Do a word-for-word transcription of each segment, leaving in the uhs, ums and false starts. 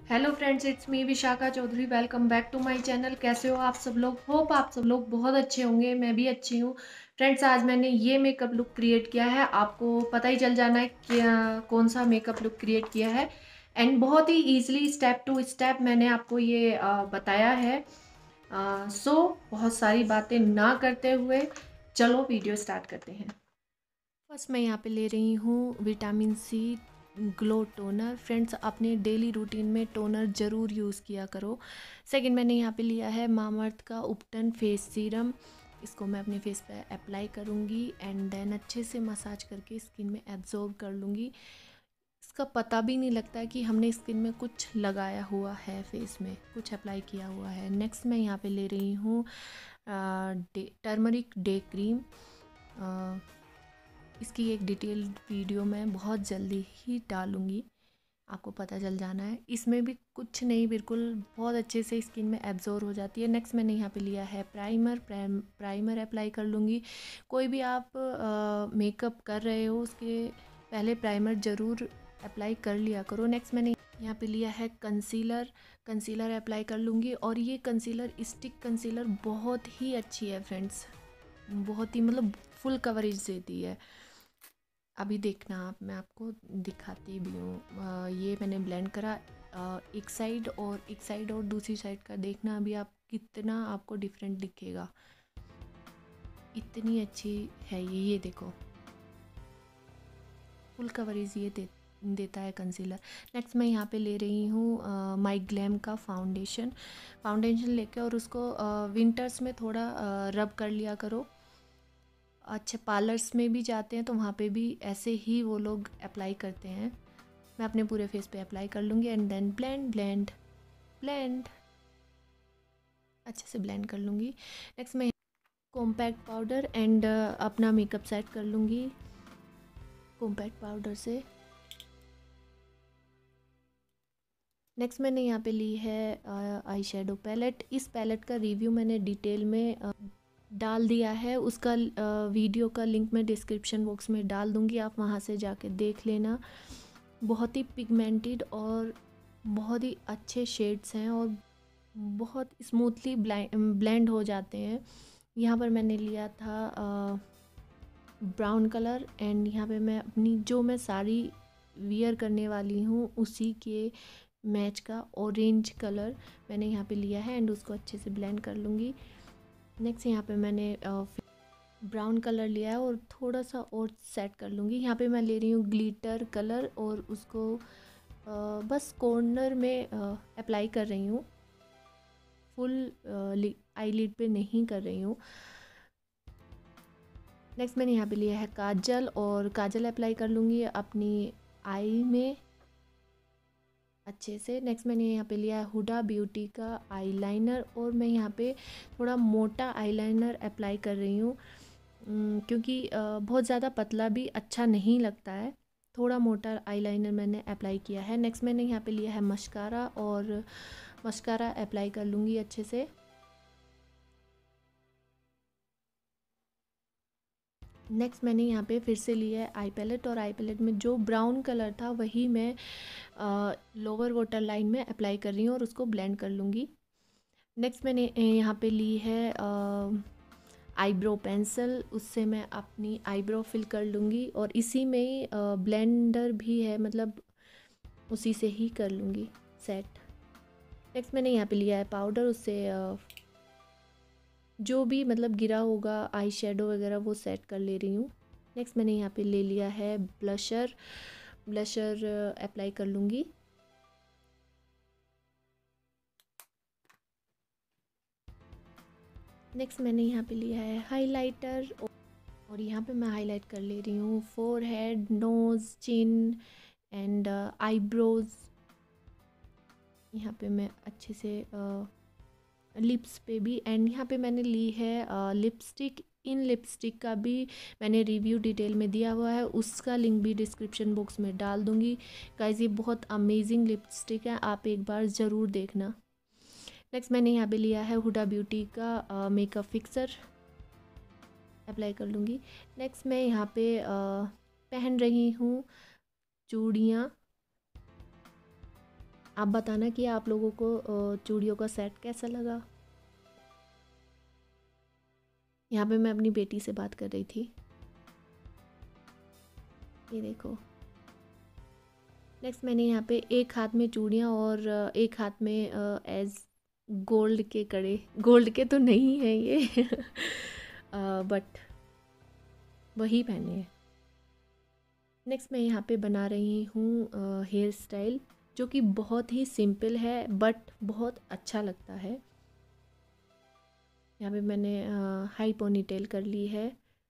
Hello friends, it's me Vishakha Chaudhary. Welcome back to my channel. कैसे हो आप सब लोग? होप आप सब लोग बहुत अच्छे होंगे। मैं भी अच्छी हूँ। फ्रेंड्स, आज मैंने ये मेकअप लुक क्रिएट किया है। आपको पता ही चल जाना है कि आ, कौन सा मेकअप लुक क्रिएट किया है। एंड बहुत ही ईजिली स्टेप टू स्टेप मैंने आपको ये आ, बताया है। सो बहुत सारी बातें ना करते हुए चलो वीडियो स्टार्ट करते हैं। फर्स्ट मैं यहाँ पे ले रही हूँ vitamin C glow toner. Friends, अपने डेली रूटीन में टोनर ज़रूर यूज़ किया करो। सेकंड मैंने यहाँ पे लिया है मामाअर्थ का उपटन फेस सीरम। इसको मैं अपने फेस पे अप्लाई करूँगी एंड देन अच्छे से मसाज करके स्किन में एब्जॉर्ब कर लूँगी। इसका पता भी नहीं लगता है कि हमने स्किन में कुछ लगाया हुआ है, फेस में कुछ अप्लाई किया हुआ है। नेक्स्ट मैं यहाँ पे ले रही हूँ टर्मरिक डे क्रीम। इसकी एक डिटेल्ड वीडियो मैं बहुत जल्दी ही डालूँगी, आपको पता चल जाना है। इसमें भी कुछ नहीं, बिल्कुल बहुत अच्छे से स्किन में एब्जॉर्ब हो जाती है। नेक्स्ट मैंने यहाँ पे लिया है प्राइमर। प्राइमर अप्लाई कर लूँगी। कोई भी आप मेकअप कर रहे हो उसके पहले प्राइमर ज़रूर अप्लाई कर लिया करो। नेक्स्ट मैंने यहाँ पे लिया है कंसीलर। कंसीलर अप्लाई कर लूँगी और ये कंसीलर स्टिक कंसीलर बहुत ही अच्छी है फ्रेंड्स, बहुत ही मतलब फुल कवरेज देती है। अभी देखना आप, मैं आपको दिखाती भी हूँ। ये मैंने ब्लेंड करा आ, एक साइड और एक साइड और दूसरी साइड का देखना अभी आप कितना आपको डिफरेंट दिखेगा। इतनी अच्छी है ये ये देखो, फुल कवरेज ये दे, देता है कंसीलर। नेक्स्ट मैं यहाँ पे ले रही हूँ माई ग्लैम का फाउंडेशन। फाउंडेशन लेके और उसको विंटर्स में थोड़ा रब कर लिया करो। अच्छे पार्लर्स में भी जाते हैं तो वहाँ पे भी ऐसे ही वो लोग अप्लाई करते हैं। मैं अपने पूरे फेस पे अप्लाई कर लूँगी and then blend blend blend अच्छे से ब्लेंड कर लूँगी। नेक्स्ट मैं कॉम्पैक्ट पाउडर एंड अपना मेकअप सेट कर लूँगी कॉम्पैक्ट पाउडर से। नेक्स्ट मैंने यहाँ पे ली है आई शेडो पैलेट। इस पैलेट का रिव्यू मैंने डिटेल में uh, डाल दिया है। उसका वीडियो का लिंक मैं डिस्क्रिप्शन बॉक्स में डाल दूँगी, आप वहाँ से जाके देख लेना। बहुत ही पिगमेंटेड और बहुत ही अच्छे शेड्स हैं और बहुत स्मूथली ब्लेंड हो जाते हैं। यहाँ पर मैंने लिया था ब्राउन कलर एंड यहाँ पे मैं अपनी जो मैं साड़ी वियर करने वाली हूँ उसी के मैच का ऑरेंज कलर मैंने यहाँ पे लिया है एंड उसको अच्छे से ब्लेंड कर लूँगी। नेक्स्ट यहाँ पे मैंने ब्राउन कलर लिया है और थोड़ा सा और सेट कर लूँगी। यहाँ पे मैं ले रही हूँ ग्लिटर कलर और उसको आ, बस कॉर्नर में अप्लाई कर रही हूँ, फुल आईलिड पे नहीं कर रही हूँ। नेक्स्ट मैंने यहाँ पे लिया है काजल और काजल अप्लाई कर लूँगी अपनी आई में अच्छे से। नेक्स्ट मैंने यहाँ पे लिया है हुडा ब्यूटी का आईलाइनर और मैं यहाँ पे थोड़ा मोटा आईलाइनर अप्लाई कर रही हूँ क्योंकि बहुत ज़्यादा पतला भी अच्छा नहीं लगता है। थोड़ा मोटा आईलाइनर मैंने अप्लाई किया है। नेक्स्ट मैंने यहाँ पे लिया है मस्कारा और मस्कारा अप्लाई कर लूँगी अच्छे से। नेक्स्ट मैंने यहाँ पे फिर से लिया है आई पैलेट और आई पैलेट में जो ब्राउन कलर था वही मैं लोअर वाटर लाइन में अप्लाई कर रही हूँ और उसको ब्लेंड कर लूँगी। नेक्स्ट मैंने यहाँ पे ली है आईब्रो पेंसिल, उससे मैं अपनी आईब्रो फिल कर लूँगी और इसी में ही ब्लेंडर भी है, मतलब उसी से ही कर लूँगी सेट। नेक्स्ट मैंने यहाँ पे लिया है पाउडर, उससे जो भी मतलब गिरा होगा आई शेडो वगैरह वो सेट कर ले रही हूँ। नेक्स्ट मैंने यहाँ पे ले लिया है ब्लशर। ब्लशर अप्लाई कर लूँगी। नेक्स्ट मैंने यहाँ पे लिया है हाइलाइटर और यहाँ पे मैं हाईलाइट कर ले रही हूँ forehead, nose, chin and eyebrows. यहाँ पे मैं अच्छे से लिप्स पे भी एंड यहाँ पे मैंने ली है लिपस्टिक। इन लिपस्टिक का भी मैंने रिव्यू डिटेल में दिया हुआ है, उसका लिंक भी डिस्क्रिप्शन बॉक्स में डाल दूँगी। गाइस, ये बहुत अमेजिंग लिपस्टिक है, आप एक बार ज़रूर देखना। नेक्स्ट मैंने यहाँ पे लिया है हुडा ब्यूटी का मेकअप फिक्सर, अप्लाई कर लूँगी। नेक्स्ट मैं यहाँ पे आ, पहन रही हूँ चूड़ियाँ आप बताना कि आप लोगों को अ, चूड़ियों का सेट कैसा लगा। यहाँ पे मैं अपनी बेटी से बात कर रही थी, ये देखो। नेक्स्ट मैंने यहाँ पे एक हाथ में चूड़ियाँ और अ, एक हाथ में एज गोल्ड के कड़े, गोल्ड के तो नहीं है ये बट वही पहने हैं। नेक्स्ट मैं यहाँ पे बना रही हूँ हेयर स्टाइल, जो कि बहुत ही सिंपल है बट बहुत अच्छा लगता है। यहाँ पे मैंने हाई पोनीटेल कर ली है,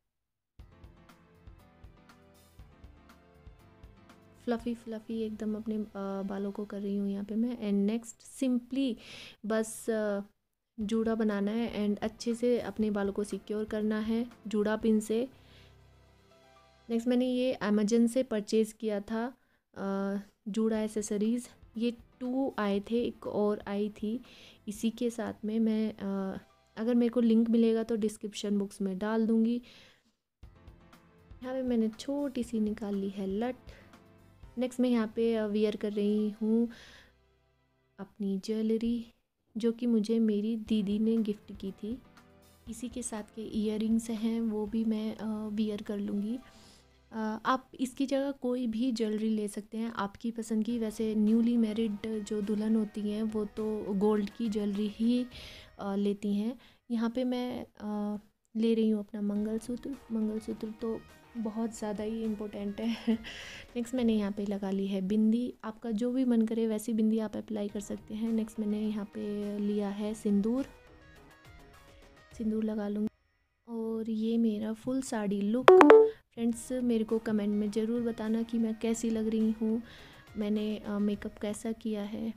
फ्लफ़ी फ्लफ़ी एकदम अपने अ, बालों को कर रही हूँ यहाँ पे मैं। एंड नेक्स्ट सिंपली बस अ, जूड़ा बनाना है एंड अच्छे से अपने बालों को सिक्योर करना है जूड़ा पिन से। नेक्स्ट मैंने ये अमेजन से परचेज़ किया था अ, जूड़ा एसेसरीज़, ये टू आए थे, एक और आई थी इसी के साथ में। मैं अ, अगर मेरे को लिंक मिलेगा तो डिस्क्रिप्शन बॉक्स में डाल दूँगी। यहाँ पे मैंने छोटी सी निकाल ली है लट। नेक्स्ट मैं यहाँ पे वियर कर रही हूँ अपनी ज्वेलरी, जो कि मुझे मेरी दीदी ने गिफ्ट की थी। इसी के साथ के इयररिंग्स हैं, वो भी मैं वियर कर लूँगी। आप इसकी जगह कोई भी ज्वेलरी ले सकते हैं आपकी पसंद की। वैसे न्यूली मैरिड जो दुल्हन होती हैं वो तो गोल्ड की ज्वेलरी ही आ, लेती हैं। यहाँ पे मैं आ, ले रही हूँ अपना मंगलसूत्र। मंगलसूत्र तो बहुत ज़्यादा ही इम्पोर्टेंट है नेक्स्ट मैंने यहाँ पे लगा ली है बिंदी। आपका जो भी मन करे वैसी बिंदी आप अप्लाई कर सकते हैं। नेक्स्ट मैंने यहाँ पे लिया है सिंदूर, सिंदूर लगा लूँगी। और ये मेरा फुल साड़ी लुक। फ्रेंड्स मेरे को कमेंट में ज़रूर बताना कि मैं कैसी लग रही हूँ, मैंने मेकअप कैसा किया है।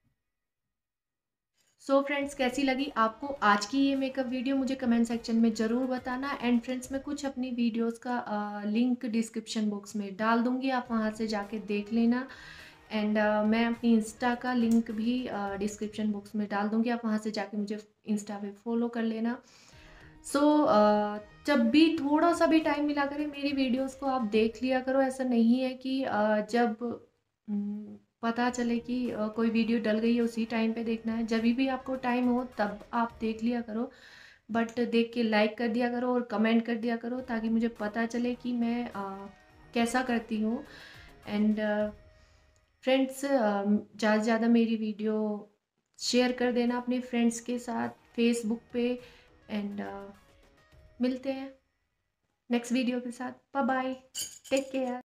सो so फ्रेंड्स कैसी लगी आपको आज की ये मेकअप वीडियो, मुझे कमेंट सेक्शन में ज़रूर बताना। एंड फ्रेंड्स मैं कुछ अपनी वीडियोस का आ, लिंक डिस्क्रिप्शन बॉक्स में डाल दूँगी, आप वहाँ से जाके देख लेना। एंड uh, मैं अपनी इंस्टा का लिंक भी डिस्क्रिप्शन uh, बॉक्स में डाल दूँगी, आप वहाँ से जाके मुझे इंस्टा पे फॉलो कर लेना। सो so, uh, जब भी थोड़ा सा भी टाइम मिला करे मेरी वीडियोस को आप देख लिया करो। ऐसा नहीं है कि uh, जब um, पता चले कि uh, कोई वीडियो डल गई है उसी टाइम पे देखना है, जब भी आपको टाइम हो तब आप देख लिया करो। बट देख के लाइक कर दिया करो और कमेंट कर दिया करो, ताकि मुझे पता चले कि मैं uh, कैसा करती हूँ। एंड फ्रेंड्स ज़्यादा से ज़्यादा मेरी वीडियो शेयर कर देना अपने फ्रेंड्स के साथ फेसबुक पे। एंड uh, मिलते हैं नेक्स्ट वीडियो के साथ। Bye bye, take care.